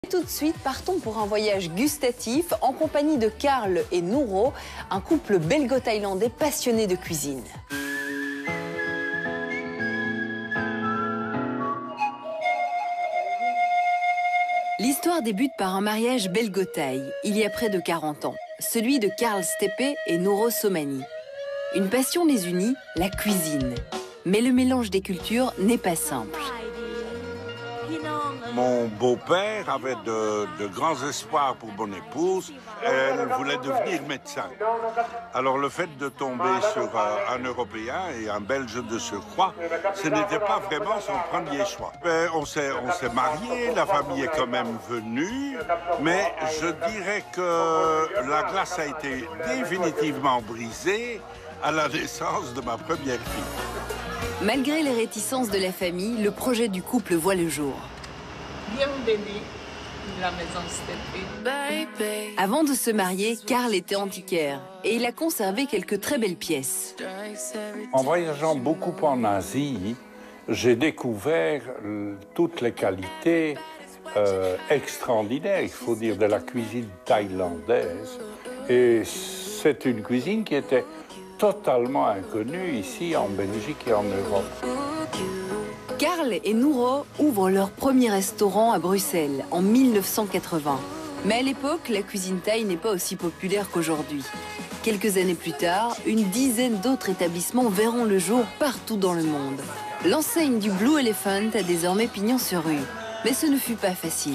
Tout de suite, partons pour un voyage gustatif en compagnie de Carl et Nouro, un couple belgo-thaïlandais passionné de cuisine. L'histoire débute par un mariage belgo-thaï, il y a près de 40 ans, celui de Carl Stepe et Nouro Somani. Une passion les unit, la cuisine. Mais le mélange des cultures n'est pas simple. Mon beau-père avait de grands espoirs pour mon épouse. Elle voulait devenir médecin. Alors le fait de tomber sur un Européen et un Belge de surcroît, ce n'était pas vraiment son premier choix. Mais on s'est mariés, la famille est quand même venue, mais je dirais que la glace a été définitivement brisée à la naissance de ma première fille. Malgré les réticences de la famille, le projet du couple voit le jour. Bienvenue la maison Stepe. Avant de se marier, Carl était antiquaire et il a conservé quelques très belles pièces. En voyageant beaucoup en Asie, j'ai découvert toutes les qualités extraordinaires, il faut dire, de la cuisine thaïlandaise. Et c'est une cuisine qui était totalement inconnue ici en Belgique et en Europe. Carl et Nouro ouvrent leur premier restaurant à Bruxelles en 1980. Mais à l'époque, la cuisine thaï n'est pas aussi populaire qu'aujourd'hui. Quelques années plus tard, une dizaine d'autres établissements verront le jour partout dans le monde. L'enseigne du Blue Elephant a désormais pignon sur rue. Mais ce ne fut pas facile.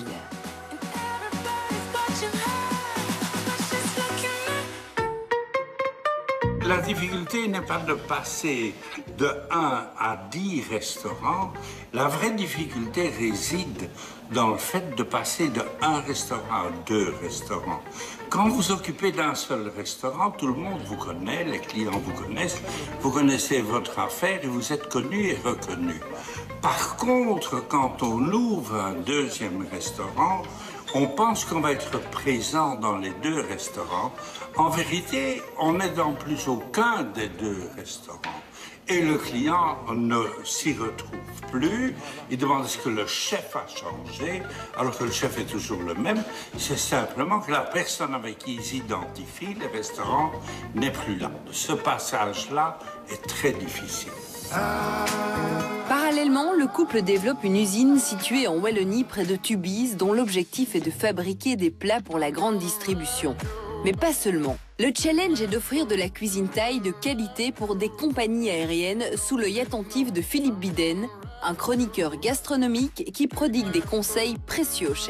La difficulté n'est pas de passer de 1 à 10 restaurants. La vraie difficulté réside dans le fait de passer de 1 restaurant à 2 restaurants. Quand vous occupez d'un seul restaurant, tout le monde vous connaît, les clients vous connaissent, vous connaissez votre affaire et vous êtes connu et reconnu. Par contre, quand on ouvre un deuxième restaurant, on pense qu'on va être présent dans les 2 restaurants. En vérité, on n'est dans plus aucun des 2 restaurants. Et le client ne s'y retrouve plus. Il demande est-ce que le chef a changé, alors que le chef est toujours le même. C'est simplement que la personne avec qui ils s'identifient, les restaurants, n'est plus là. Ce passage-là est très difficile. Parallèlement, le couple développe une usine située en Wallonie près de Tubize dont l'objectif est de fabriquer des plats pour la grande distribution. Mais pas seulement. Le challenge est d'offrir de la cuisine thaï de qualité pour des compagnies aériennes sous l'œil attentif de Philippe Biden, un chroniqueur gastronomique qui prodigue des conseils précieux au chef.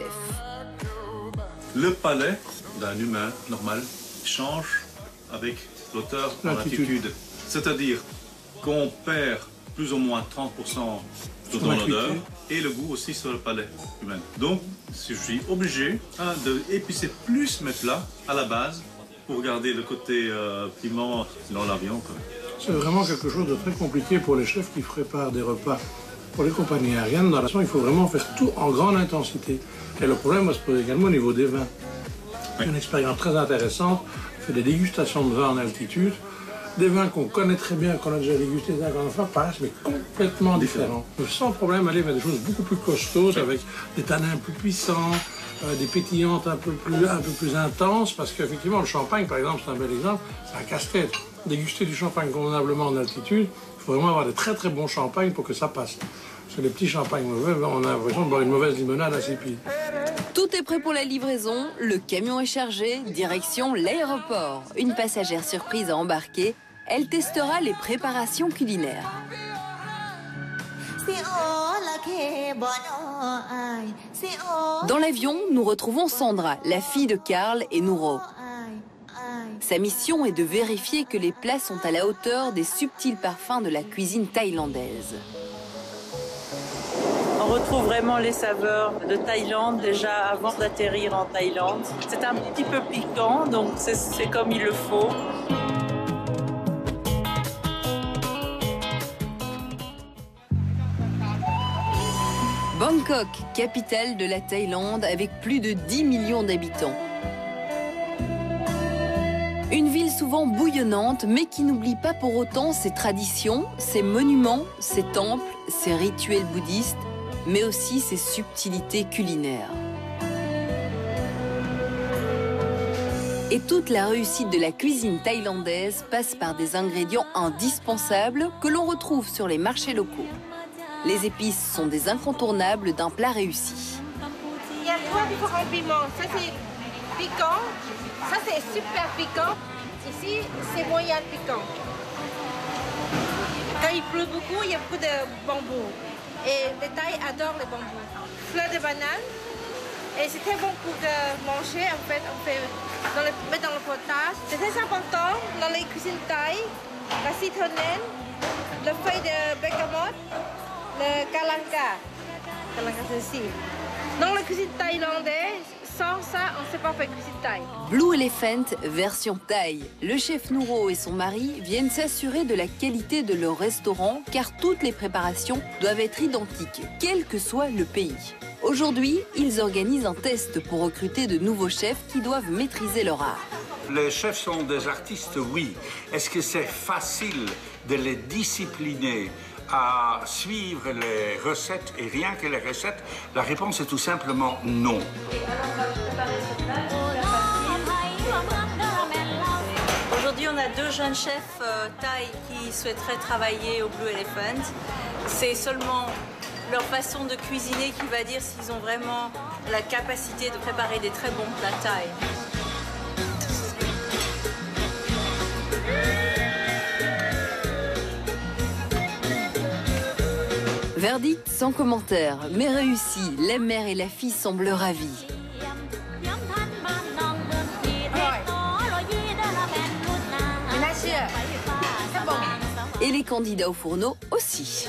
Le palais d'un humain normal change avec l'auteur en latitude. C'est-à-dire qu'on perd plus ou moins 30% dans l'odeur et le goût aussi sur le palais humain. Donc, je suis obligé d'épicer plus mes plats à la base pour garder le côté piment dans l'avion. C'est vraiment quelque chose de très compliqué pour les chefs qui préparent des repas pour les compagnies aériennes. Dans la façon, il faut vraiment faire tout en grande intensité. Et le problème va se poser également au niveau des vins. C'est une expérience très intéressante. On fait des dégustations de vins en altitude. Des vins qu'on connaît très bien, qu'on a déjà dégustés la grande fois, paraissent mais complètement différents. On peut sans problème aller vers des choses beaucoup plus costaudes, avec des tanins plus puissants, des pétillantes un peu plus intenses, parce qu'effectivement, le champagne, par exemple, c'est un bel exemple, c'est un casse-tête. Déguster du champagne convenablement en altitude, il faut vraiment avoir de très très bons champagnes pour que ça passe. Parce que les petits champagnes mauvais, on a l'impression de boire une mauvaise limonade insipide. Tout est prêt pour la livraison, le camion est chargé, direction l'aéroport. Une passagère surprise à embarquer, elle testera les préparations culinaires. Dans l'avion, nous retrouvons Sandra, la fille de Carl et Nouro. Sa mission est de vérifier que les plats sont à la hauteur des subtils parfums de la cuisine thaïlandaise. On retrouve vraiment les saveurs de Thaïlande déjà avant d'atterrir en Thaïlande. C'est un petit peu piquant, donc c'est comme il le faut. Bangkok, capitale de la Thaïlande avec plus de 10 millions d'habitants. Une ville souvent bouillonnante, mais qui n'oublie pas pour autant ses traditions, ses monuments, ses temples, ses rituels bouddhistes, mais aussi ses subtilités culinaires. Et toute la réussite de la cuisine thaïlandaise passe par des ingrédients indispensables que l'on retrouve sur les marchés locaux. Les épices sont des incontournables d'un plat réussi. Il y a 3 différents piments. Ça c'est piquant, ça c'est super piquant. Ici c'est moyen piquant. Quand il pleut beaucoup, il y a beaucoup de bambou. Et les Thaïs adorent les bambous. Fleurs de banane. Et c'est très bon pour manger. En fait, on peut mettre dans le potage. C'est très important dans les cuisines thaï. La citronnelle, le feuille de bergamote, le kalanga. Kalanga c'est ici. Dans la cuisine thaïlandaise, sans ça, on ne sait pas faire cuisine thaï. Blue Elephant version thaï. Le chef Nouro et son mari viennent s'assurer de la qualité de leur restaurant car toutes les préparations doivent être identiques, quel que soit le pays. Aujourd'hui, ils organisent un test pour recruter de nouveaux chefs qui doivent maîtriser leur art. Les chefs sont des artistes, oui. Est-ce que c'est facile de les discipliner à suivre les recettes et rien que les recettes? La réponse est tout simplement non. Aujourd'hui, on a 2 jeunes chefs thaï qui souhaiteraient travailler au Blue Elephant. C'est seulement leur façon de cuisiner qui va dire s'ils ont vraiment la capacité de préparer des très bons plats thaï. Verdict sans commentaire, mais réussi. La mère et la fille semblent ravis. Et les candidats au fourneau aussi.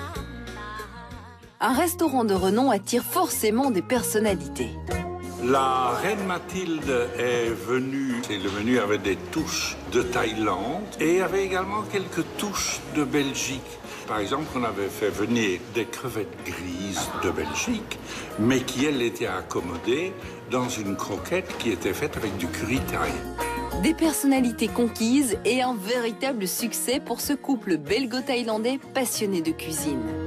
Un restaurant de renom attire forcément des personnalités. La reine Mathilde est venue, et le menu avait des touches de Thaïlande et avait également quelques touches de Belgique. Par exemple, on avait fait venir des crevettes grises de Belgique, mais qui, elles, étaient accommodées dans une croquette qui était faite avec du curry thaï. Des personnalités conquises et un véritable succès pour ce couple belgo-thaïlandais passionné de cuisine.